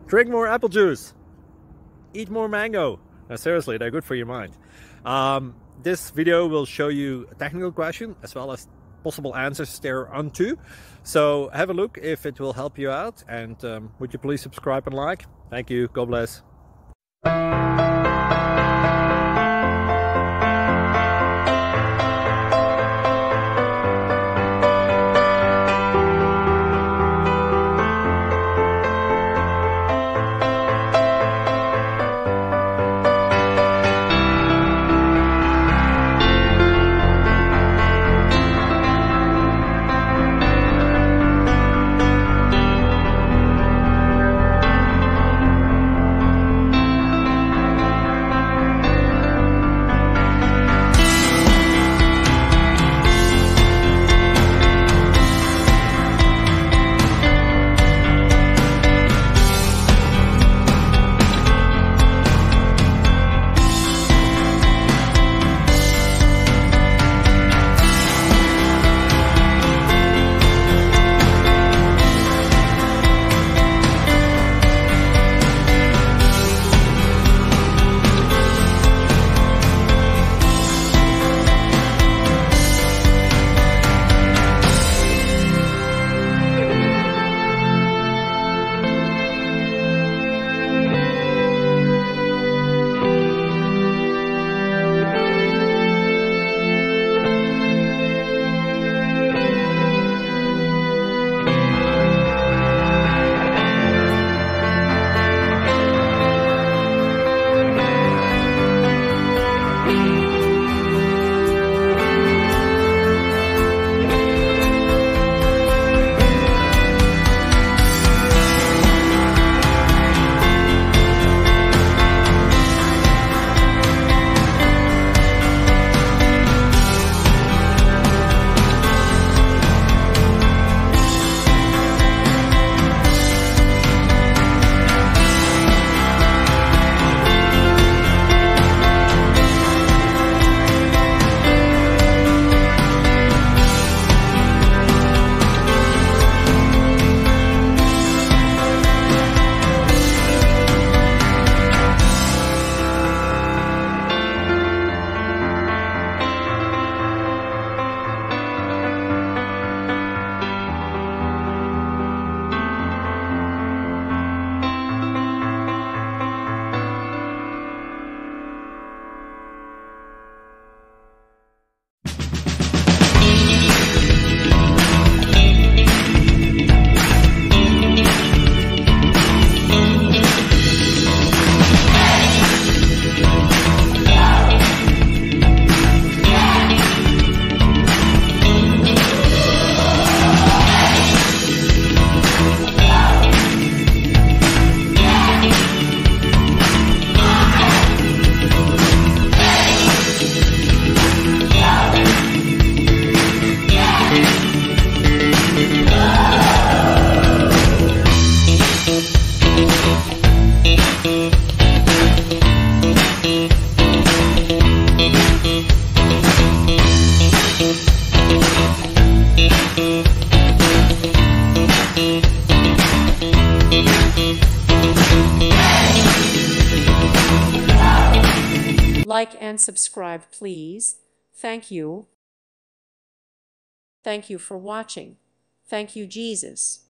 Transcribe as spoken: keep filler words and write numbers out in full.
Drink more apple juice. Eat more mango. Now seriously, they're good for your mind. Um, this video will show you a technical question as well as possible answers thereunto. So have a look if it will help you out, and um, would you please subscribe and like? Thank you. God bless. Like and subscribe, please. Thank you. Thank you for watching. Thank you, Jesus.